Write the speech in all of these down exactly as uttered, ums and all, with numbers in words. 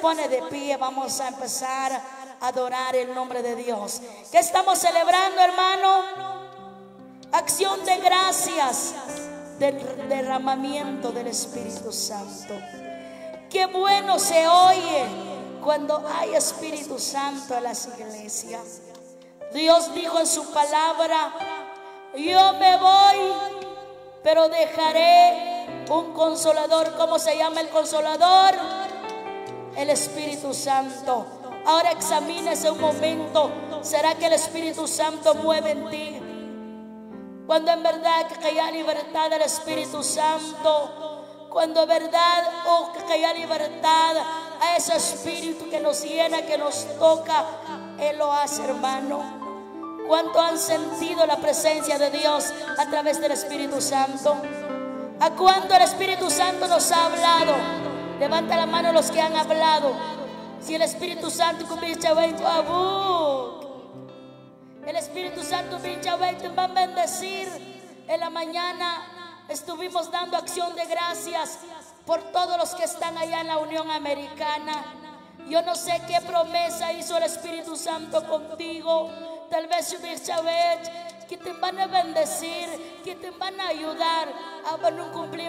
pone de pie, vamos a empezar a adorar el nombre de Dios. ¿Qué estamos celebrando, hermano? Acción de gracias del derramamiento del Espíritu Santo. Qué bueno se oye cuando hay Espíritu Santo en las iglesias. Dios dijo en su palabra: yo me voy, pero dejaré un consolador. ¿Cómo se llama el consolador? El Espíritu Santo. Ahora examínese un momento. ¿Será que el Espíritu Santo mueve en ti? Cuando en verdad que haya libertad del Espíritu Santo, cuando en verdad oh, que haya libertad a ese Espíritu que nos llena, que nos toca, Él lo hace, hermano. ¿Cuánto han sentido la presencia de Dios a través del Espíritu Santo? ¿A cuánto el Espíritu Santo nos ha hablado? Levanta la mano los que han hablado. Si el Espíritu Santo comienza a ver tu abu, el Espíritu Santo te va a bendecir. En la mañana estuvimos dando acción de gracias por todos los que están allá en la Unión Americana. Yo no sé qué promesa hizo el Espíritu Santo contigo. Tal vez que te van a bendecir, que te van a ayudar a no cumplir.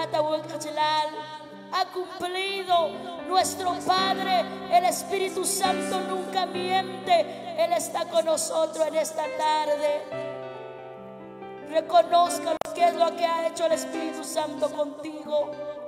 Ha cumplido nuestro Padre. El Espíritu Santo nunca miente. Él está con nosotros en esta tarde. Reconozca lo que es lo que ha hecho el Espíritu Santo contigo.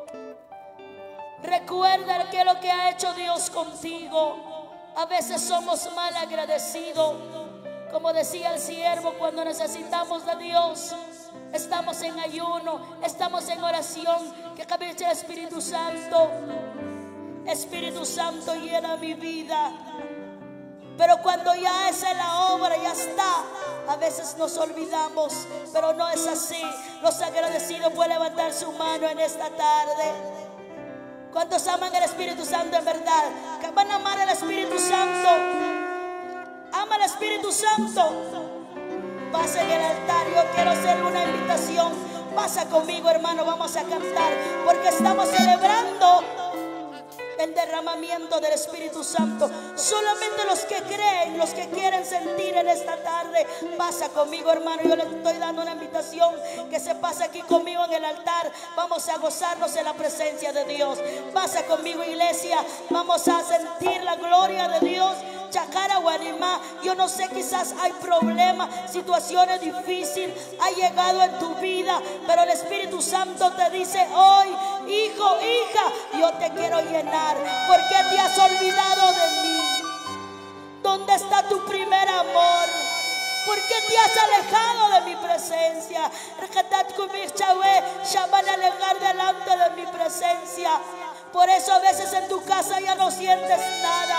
Recuerda qué es lo que ha hecho Dios contigo. A veces somos mal agradecidos. Como decía el siervo, cuando necesitamos de Dios, estamos en ayuno, estamos en oración. Que cabeche el Espíritu Santo. Espíritu Santo, llena mi vida. Pero cuando ya es en la obra, ya está, a veces nos olvidamos. Pero no es así. Los agradecidos pueden levantar su mano en esta tarde. ¿Cuántos aman el Espíritu Santo en verdad? ¿Que van a amar al Espíritu Santo? Ama al Espíritu Santo. Pasa en el altar. Yo quiero hacerle una invitación. Pasa conmigo, hermano. Vamos a cantar, porque estamos celebrando el derramamiento del Espíritu Santo. Solamente los que creen, los que quieren sentir en esta tarde, pasa conmigo, hermano. Yo le estoy dando una invitación, que se pase aquí conmigo en el altar. Vamos a gozarnos en la presencia de Dios. Pasa conmigo, iglesia. Vamos a sentir la gloria de Dios. Chacara Guanimá. Yo no sé, quizás hay problemas, situaciones difíciles ha llegado en tu vida, pero el Espíritu Santo te dice hoy: hijo, hija, yo te quiero llenar. ¿Por qué te has olvidado de mí? ¿Dónde está tu primer amor? ¿Por qué te has alejado de mi presencia? Llaman a alejar delante de mi presencia. Por eso a veces en tu casa ya no sientes nada.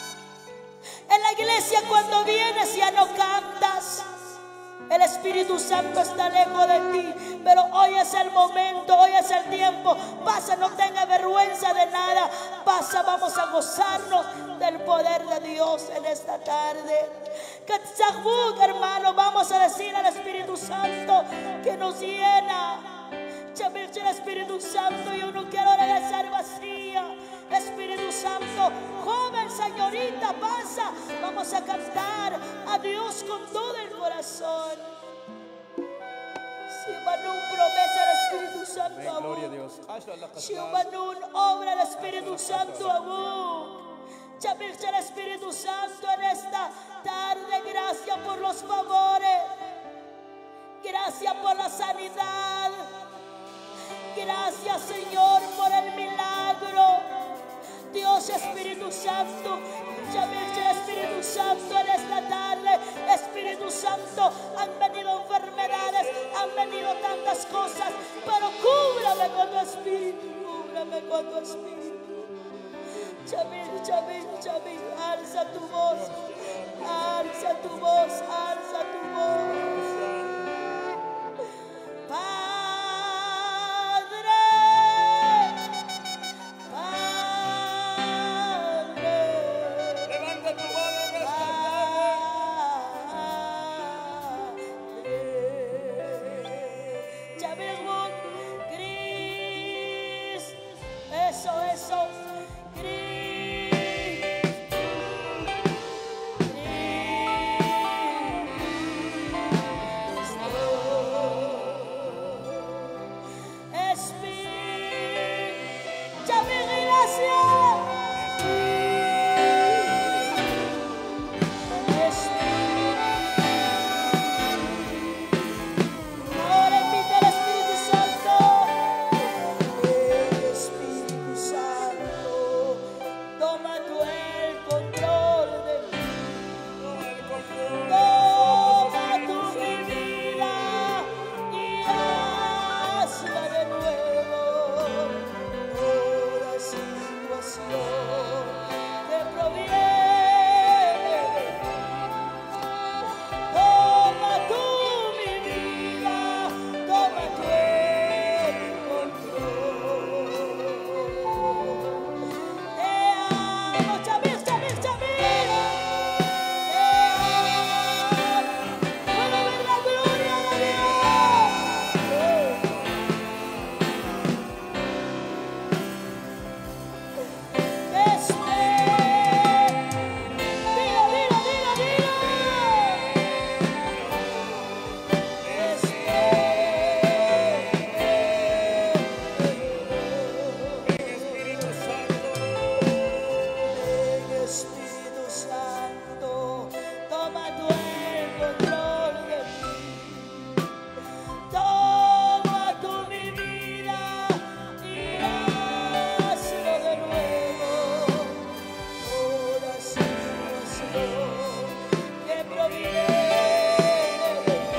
En la iglesia cuando vienes ya no cantas. El Espíritu Santo está lejos de ti. Pero hoy es el momento, hoy es el tiempo. Pasa, no tenga vergüenza de nada. Pasa, vamos a gozarnos del poder de Dios en esta tarde. Hermano, vamos a decir al Espíritu Santo que nos llena. El Espíritu Santo, yo no quiero regresar vacía. Espíritu Santo, joven, señorita, pasa. Vamos a cantar a Dios con todo el corazón. Si Manún promesa el Espíritu Santo, amor. Gloria a Dios. Si Manún obra el Espíritu Santo, amor. El Espíritu Santo en esta tarde. Gracias por los favores. Gracias por la sanidad. Gracias, Señor, por el milagro. Dios, Espíritu Santo, el Espíritu Santo en esta tarde. Espíritu Santo, han venido enfermedades, han venido tantas cosas, pero cúbrame con tu Espíritu, cúbrame con tu Espíritu. Chamil, chamil, chamil, alza tu voz, alza tu voz, alza tu voz. Eso, eso, Cristo. que proviene de ti. Toma tú mi vida, toma tú el control. Te amo, Chamil, Chamil, Chamil. Te amo. Puedo ver la gloria de Dios. Dilo, dilo, dilo, dilo. Espíritu Santo, Espíritu Santo, toma tú el control de mí. Toma tú mi vida y hazlo de nuevo. Oración que proviene de ti.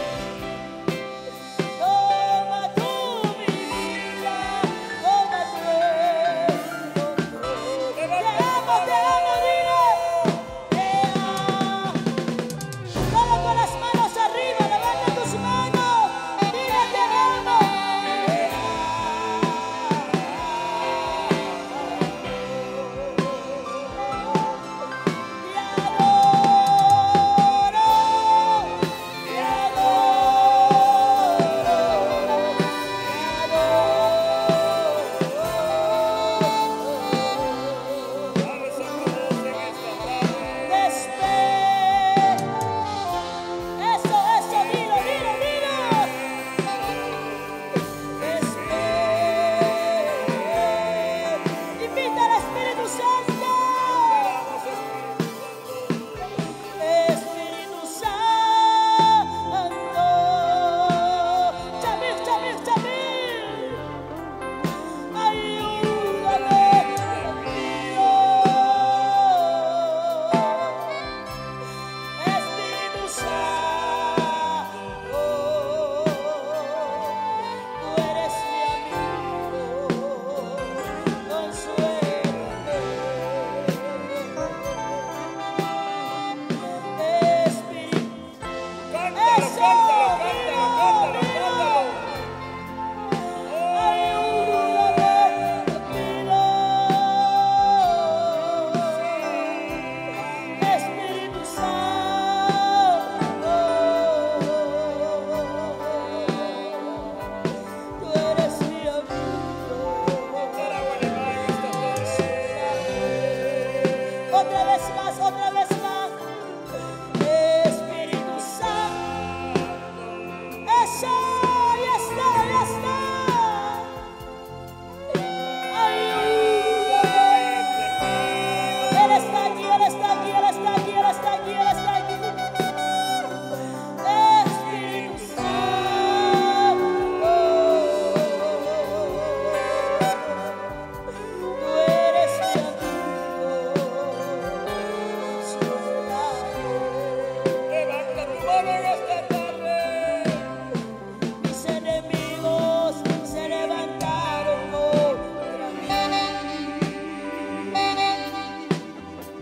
Toma tú mi vida, toma tú el control. Te amo, te amo, dile. Te amo. Todo con las manos arriba, levanta tus manos. Dile te amo. Te adoro, te adoro, te adoro. alza tu voz en esta tarde. Despe- Eso, eso, dilo, dilo, dilo. Despe- Invita al Espíritu Santo. Espíritu Santo. Chamil, chamil, chamil. Ayúdame, te pido. Espíritu Santo, tú eres mi amigo, consuélame. Espíritu, Cántalo, eso, cántalo, dilo, cántalo, dilo. cántalo, Ayúdame, te pido. Espíritu Santo, tú eres mi amigo. Otra vez más, otra vez más. Espíritu Santo. Eso, ya está, ya está. Ayúdame. Él está aquí, Él está aquí, Él está aquí, Él está aquí, Él está aquí. Espíritu Santo, tú eres mi amigo, consuélame. levanta tu mano en esta tarde. Mis enemigos se levantaron contra mí.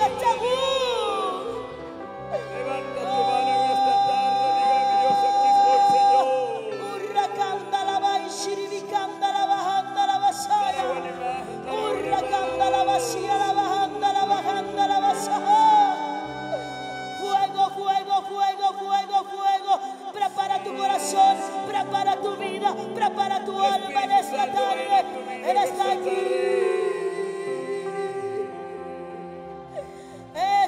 Levanta tu mano en esta tarde, diga Dios, aquí estoy, Señor. Urracanda la vai, shiribicanda la bajanda la basaya. Urracanda la vacía, la bajanda, la bajanda, la basaya. Fuego, fuego, fuego, fuego, fuego. Prepara tu corazón, prepara tu vida, prepara tu alma en esta tarde. Él está aquí.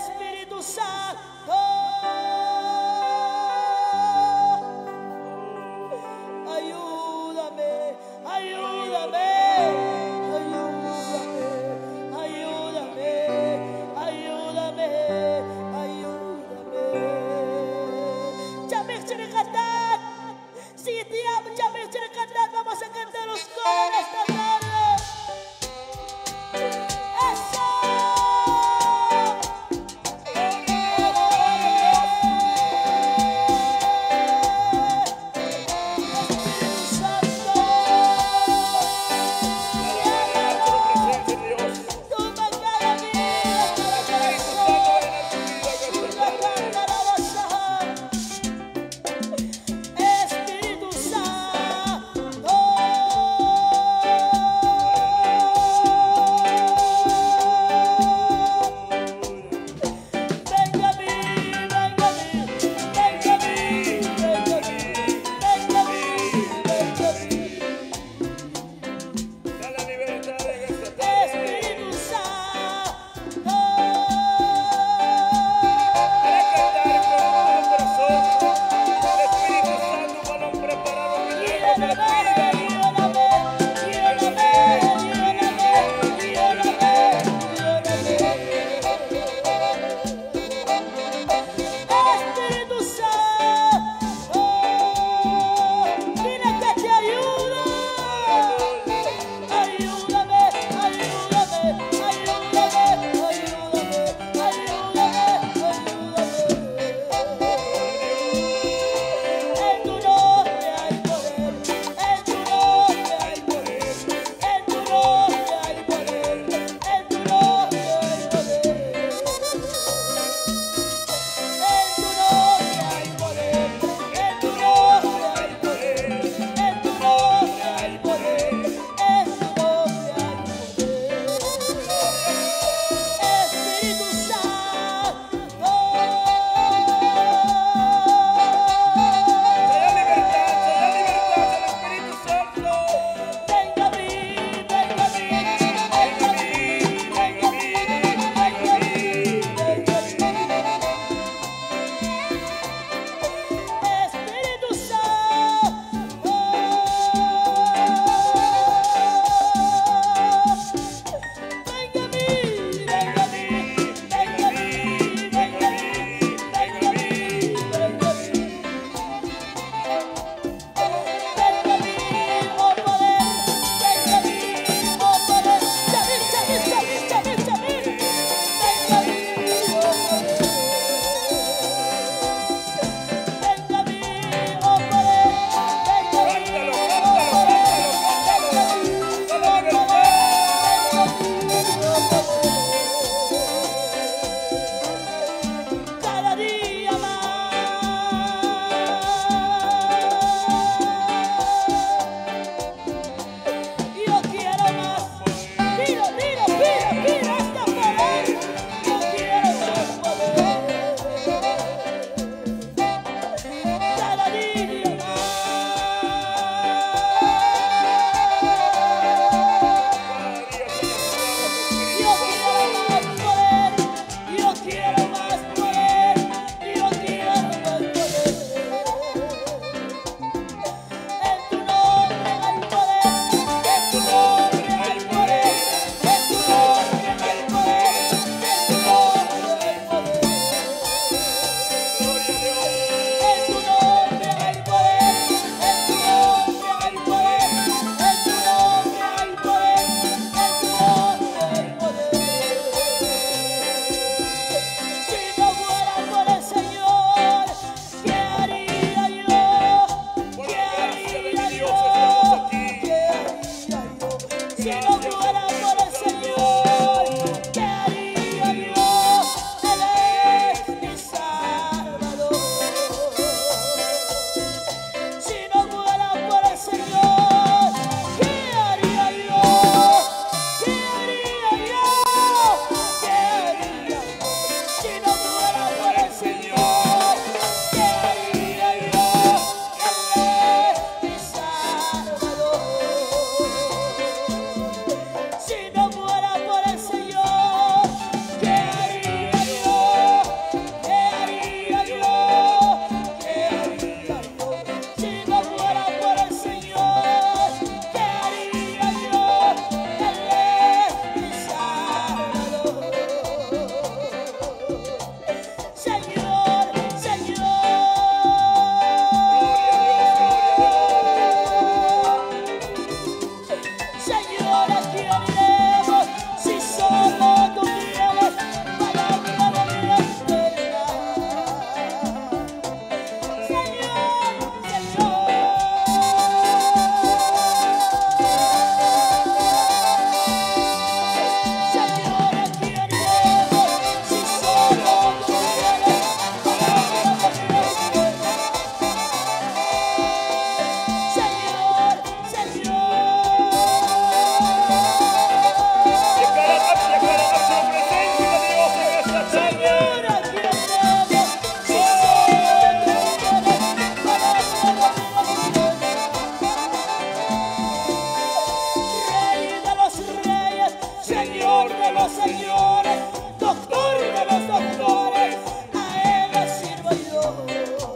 señores, doctor de los doctores, a Él le sirvo yo.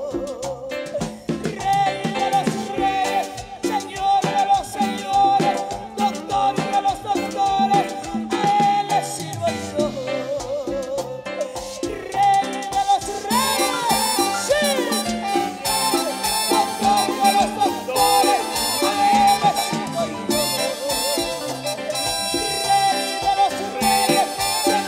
Rey de los reyes, Señor de los señores, doctor de los doctores, a Él le sirvo yo. Rey de los reyes, sí, doctor de los doctores, a Él le sirvo yo. Rey de los reyes,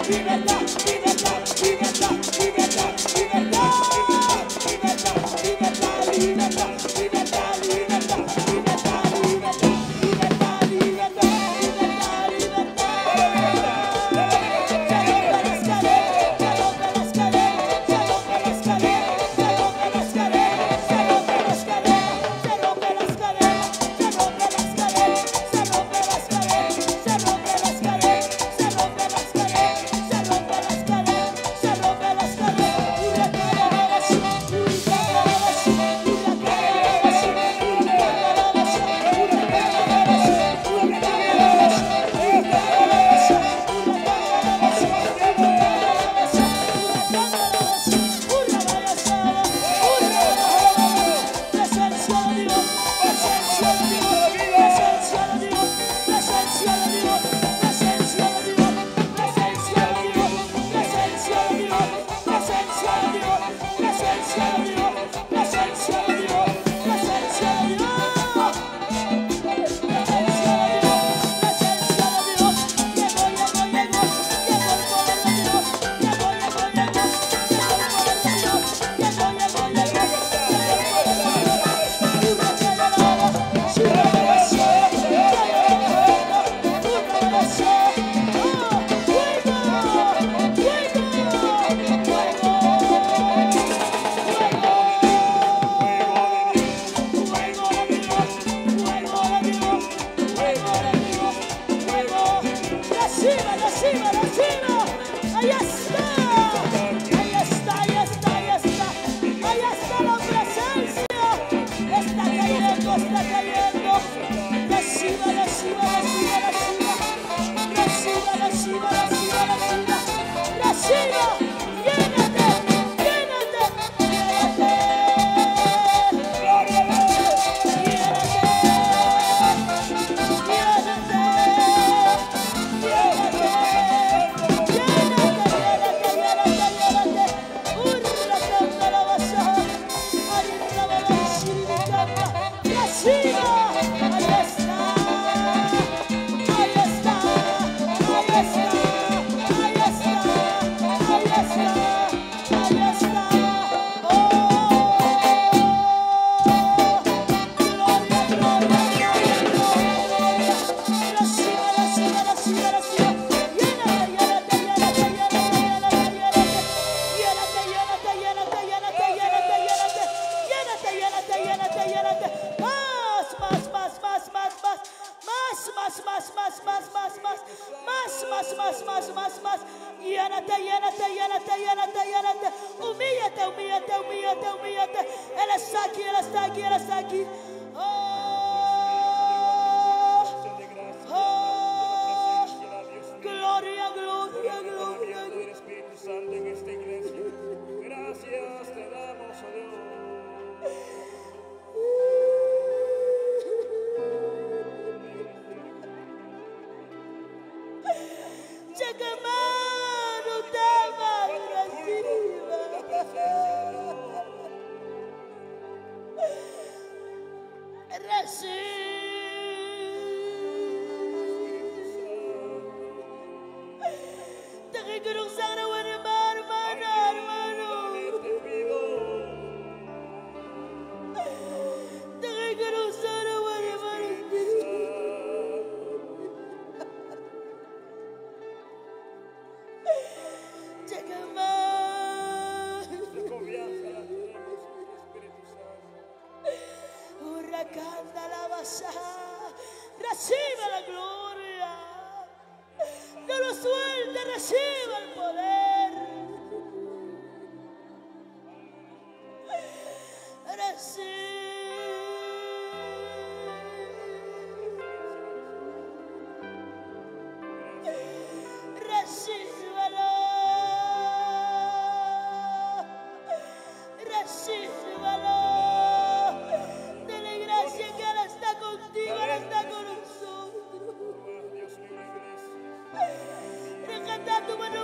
Recibe la gloria. No lo suelte, recibe el poder. Recibe. Recíbelo. Recíbelo. Dele gracias que Él está contigo, Él está con nosotros. Rescata tu mano.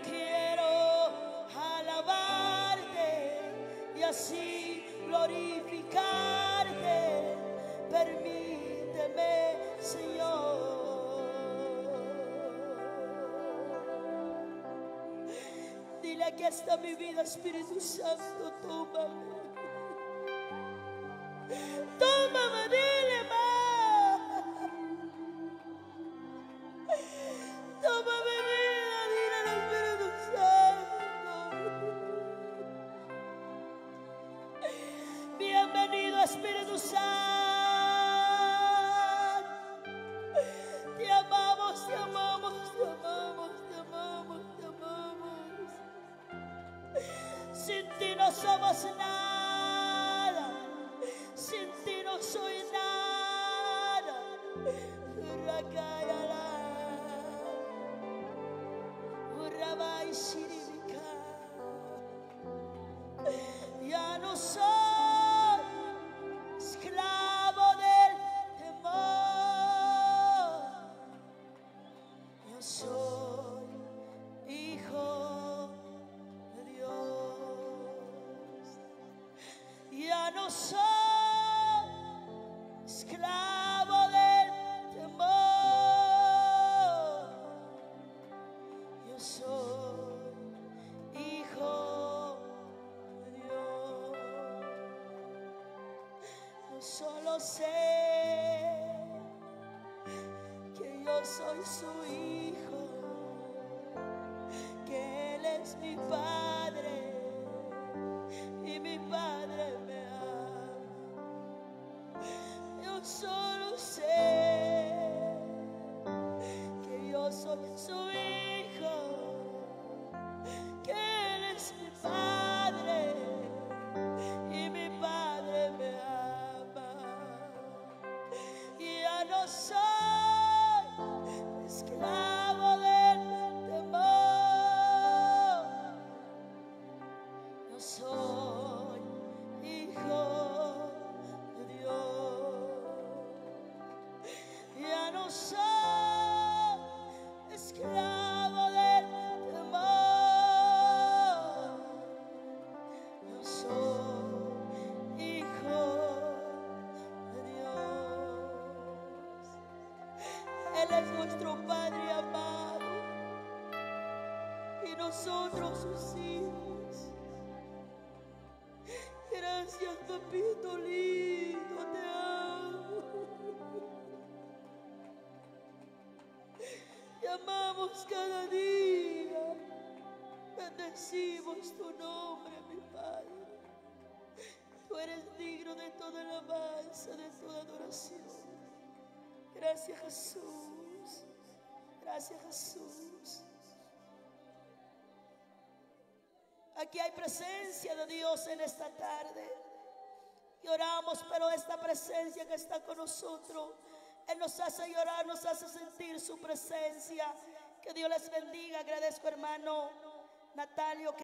quiero alabarte y así glorificarte. Permíteme, Señor. Dile: aquí está mi vida, Espíritu Santo, tómame. Tómame, dile más. Toma mi vida, dile al Espíritu Santo. Bienvenido, Espíritu Santo. Te amamos, te amamos, te amamos, te amamos, te amamos. Sin ti no somos nada. Sin ti no soy nada. Rakayala, Urabai Shirika. Ya no soy esclavo del temor. Yo soy hijo de Dios. Ya no soy esclavo del temor. Yo soy hijo de Dios. Yo solo sé que yo soy su hijo, que Él es mi Padre y mi Padre me ama. Yo solo sé que yo soy su hijo, que Él es mi Padre y mi Padre me ama. Y ya no soy esclavo del temor. Yo soy hijo de Dios. Ya no soy esclavo del temor. Yo soy hijo de Dios. Él es nuestro Padre amado y nosotros sus hijos. Gracias, papito lindo, te amo. Te amamos cada día. Bendecimos tu nombre, mi Padre. Tú eres digno de toda alabanza, de toda adoración. Gracias, Jesús. Gracias, Jesús. Aquí hay presencia de Dios en esta tarde. Y oramos, pero esta presencia que está con nosotros, Él nos hace llorar, nos hace sentir su presencia. Que Dios les bendiga. Agradezco, hermano Natalio.